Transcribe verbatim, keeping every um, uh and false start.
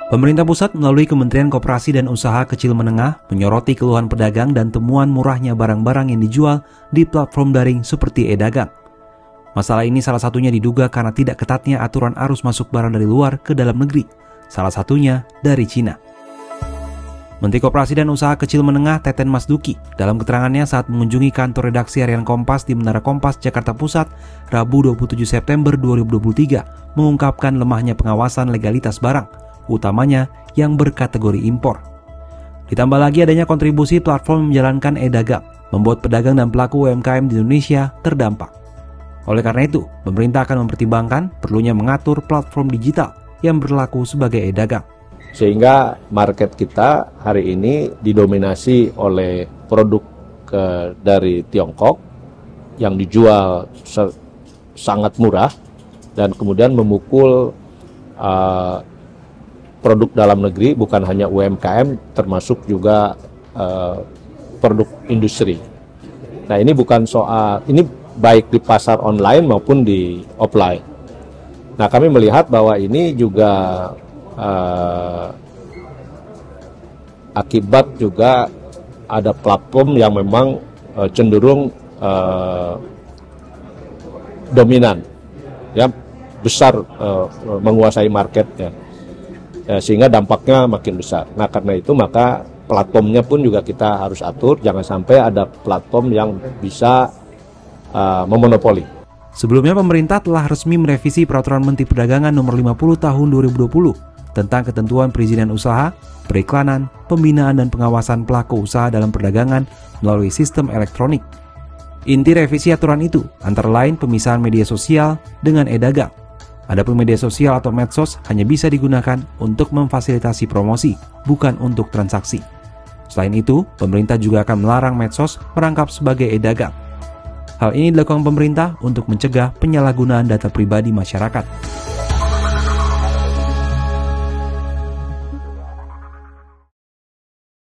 Pemerintah pusat melalui Kementerian Koperasi dan Usaha Kecil Menengah menyoroti keluhan pedagang dan temuan murahnya barang-barang yang dijual di platform daring seperti e-dagang. Masalah ini salah satunya diduga karena tidak ketatnya aturan arus masuk barang dari luar ke dalam negeri, salah satunya dari Cina. Menteri Koperasi dan Usaha Kecil Menengah Teten Mas Duki dalam keterangannya saat mengunjungi kantor redaksi harian Kompas di Menara Kompas, Jakarta Pusat, Rabu dua puluh tujuh September dua ribu dua puluh tiga, mengungkapkan lemahnya pengawasan legalitas barang, utamanya yang berkategori impor. Ditambah lagi adanya kontribusi platform menjalankan e-dagang, membuat pedagang dan pelaku U M K M di Indonesia terdampak. Oleh karena itu, pemerintah akan mempertimbangkan perlunya mengatur platform digital yang berlaku sebagai e-dagang. Sehingga market kita hari ini didominasi oleh produk ke, dari Tiongkok yang dijual sangat murah dan kemudian memukul uh, produk dalam negeri, bukan hanya U M K M, termasuk juga uh, produk industri. Nah, ini bukan soal, ini baik di pasar online maupun di offline. Nah, kami melihat bahwa ini juga uh, akibat juga ada platform yang memang uh, cenderung uh, dominan, ya, besar uh, menguasai marketnya. Ya, sehingga dampaknya makin besar. Nah, karena itu maka platformnya pun juga kita harus atur, jangan sampai ada platform yang bisa uh, memonopoli. Sebelumnya pemerintah telah resmi merevisi Peraturan Menteri Perdagangan Nomor lima puluh Tahun dua ribu dua puluh tentang ketentuan perizinan usaha, periklanan, pembinaan dan pengawasan pelaku usaha dalam perdagangan melalui sistem elektronik. Inti revisi aturan itu antara lain pemisahan media sosial dengan e-dagang. Adapun media sosial atau medsos hanya bisa digunakan untuk memfasilitasi promosi, bukan untuk transaksi. Selain itu, pemerintah juga akan melarang medsos merangkap sebagai e-dagang. Hal ini dilakukan pemerintah untuk mencegah penyalahgunaan data pribadi masyarakat.